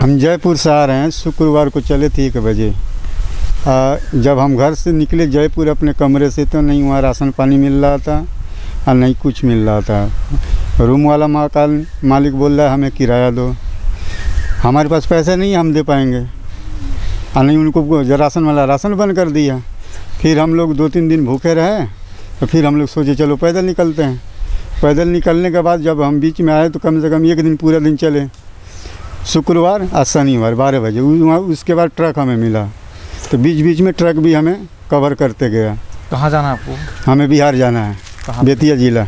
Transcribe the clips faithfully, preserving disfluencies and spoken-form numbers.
हम जयपुर से आ रहे हैं। शुक्रवार को चले थे एक बजे। आ, जब हम घर से निकले जयपुर अपने कमरे से तो नहीं वहाँ राशन पानी मिल रहा था और नहीं कुछ मिल रहा था। रूम वाला मकान मालिक बोल रहा है हमें किराया दो। हमारे पास पैसे नहीं हम दे पाएंगे और नहीं उनको राशन वाला राशन बंद कर दिया। फिर हम लोग दो तीन दिन भूखे रहे तो फिर हम लोग सोचे चलो पैदल निकलते हैं। पैदल निकलने के बाद जब हम बीच में आए तो कम से कम एक दिन पूरा दिन चले, शुक्रवार और शनिवार बारह बजे। वहाँ उसके बाद ट्रक हमें मिला तो बीच बीच में ट्रक भी हमें कवर करते गया। कहाँ जाना है आपको? हमें बिहार जाना है, बेतिया ज़िला।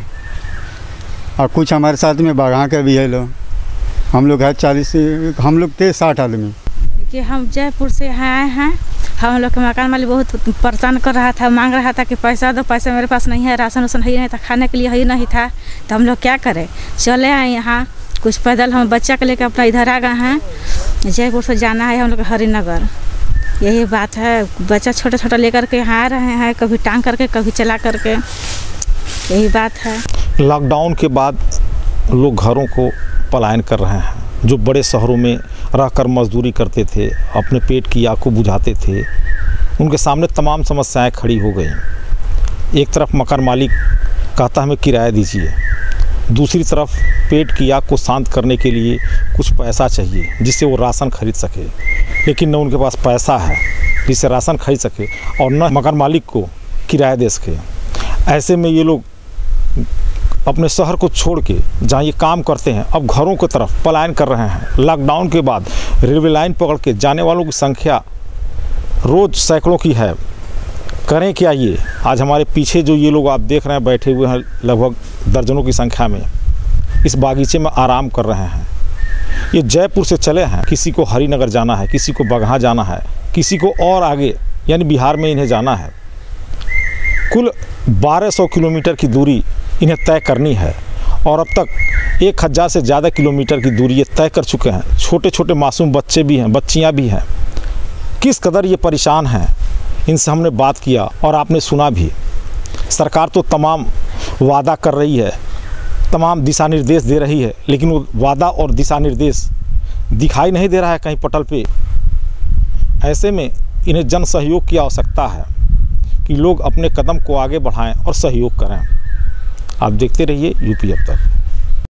और कुछ हमारे साथ में बाघा के भी है लोग। हम लोग है चालीस, हम लोग थे साठ आदमी। देखिए हम जयपुर से आए हैं। हम लोग के मकान मालिक बहुत परेशान कर रहा था, मांग रहा था कि पैसा दो, पैसा मेरे पास नहीं है, राशन वासन ही नहीं था, खाने के लिए ही नहीं था। तो हम लोग क्या करें, चले आए यहाँ कुछ पैदल। हम बच्चा को लेकर अपना इधर आ गए हैं। जयपुर से जाना है हम लोग हरिनगर, यही बात है। बच्चा छोटा छोटा लेकर के यहाँ आ रहे हैं, कभी टांग करके कभी चला करके, यही बात है। लॉकडाउन के बाद लोग घरों को पलायन कर रहे हैं। जो बड़े शहरों में रहकर मजदूरी करते थे, अपने पेट की आग को बुझाते थे, उनके सामने तमाम समस्याएं खड़ी हो गई। एक तरफ मकान मालिक कहता हमें किराया दीजिए, दूसरी तरफ पेट की आग को शांत करने के लिए कुछ पैसा चाहिए जिससे वो राशन खरीद सके, लेकिन न उनके पास पैसा है जिससे राशन खरीद सके और न मकान मालिक को किराया दे सके। ऐसे में ये लोग अपने शहर को छोड़ के जहाँ ये काम करते हैं अब घरों की तरफ पलायन कर रहे हैं। लॉकडाउन के बाद रेलवे लाइन पकड़ के जाने वालों की संख्या रोज़ सैकड़ों की है। करें क्या ये? आज हमारे पीछे जो ये लोग आप देख रहे हैं बैठे हुए हैं लगभग दर्जनों की संख्या में, इस बागीचे में आराम कर रहे हैं। ये जयपुर से चले हैं, किसी को हरिनगर जाना है, किसी को बगहा जाना है, किसी को और आगे यानी बिहार में इन्हें जाना है। कुल बारह सौ किलोमीटर की दूरी इन्हें तय करनी है और अब तक एक हज़ार से ज़्यादा किलोमीटर की दूरी ये तय कर चुके हैं। छोटे छोटे मासूम बच्चे भी हैं, बच्चियां भी हैं। किस कदर ये परेशान हैं, इनसे हमने बात किया और आपने सुना भी। सरकार तो तमाम वादा कर रही है, तमाम दिशा निर्देश दे रही है, लेकिन वो वादा और दिशा निर्देश दिखाई नहीं दे रहा है कहीं पटल पे। ऐसे में इन्हें जन सहयोग की आवश्यकता है कि लोग अपने कदम को आगे बढ़ाएं और सहयोग करें। आप देखते रहिए यूपी अब तक।